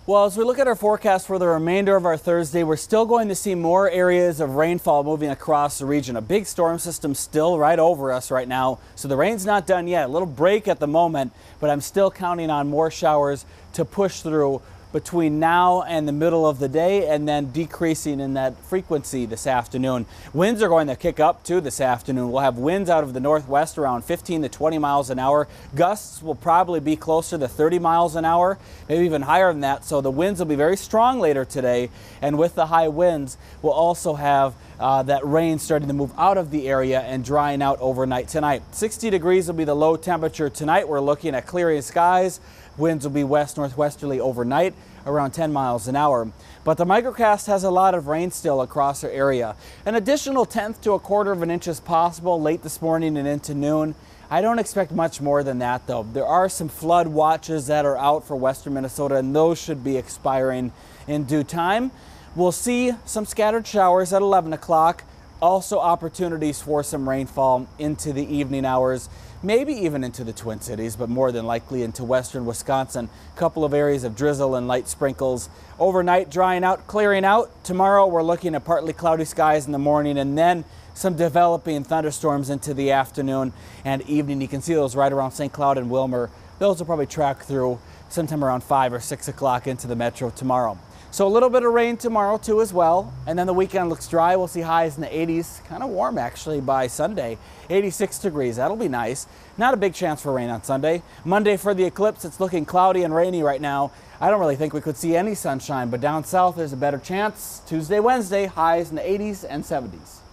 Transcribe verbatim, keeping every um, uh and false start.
Well, as we look at our forecast for the remainder of our Thursday, we're still going to see more areas of rainfall moving across the region. A big storm system still right over us right now, so the rain's not done yet. A little break at the moment, but I'm still counting on more showers to push through between now and the middle of the day, and then decreasing in that frequency this afternoon. Winds are going to kick up too this afternoon. We'll have winds out of the northwest around fifteen to twenty miles an hour. Gusts will probably be closer to thirty miles an hour, maybe even higher than that. So the winds will be very strong later today, and with the high winds, we'll also have uh, that rain starting to move out of the area and drying out overnight tonight. sixty degrees will be the low temperature tonight. We're looking at clearing skies. Winds will be west northwesterly overnight, around ten miles an hour. But the microcast has a lot of rain still across our area. An additional tenth to a quarter of an inch is possible late this morning and into noon. I don't expect much more than that, though. There are some flood watches that are out for western Minnesota, and those should be expiring in due time. We'll see some scattered showers at eleven o'clock. Also opportunities for some rainfall into the evening hours, maybe even into the Twin Cities, but more than likely into western Wisconsin. A couple of areas of drizzle and light sprinkles. Overnight drying out, clearing out. Tomorrow we're looking at partly cloudy skies in the morning, and then some developing thunderstorms into the afternoon and evening. You can see those right around Saint Cloud and Wilmer. Those will probably track through sometime around five or six o'clock into the metro tomorrow. So a little bit of rain tomorrow too as well, and then the weekend looks dry. We'll see highs in the eighties, kind of warm actually by Sunday, eighty-six degrees. That'll be nice. Not a big chance for rain on Sunday. Monday for the eclipse, it's looking cloudy and rainy right now. I don't really think we could see any sunshine, but down south there's a better chance. Tuesday, Wednesday, highs in the eighties and seventies.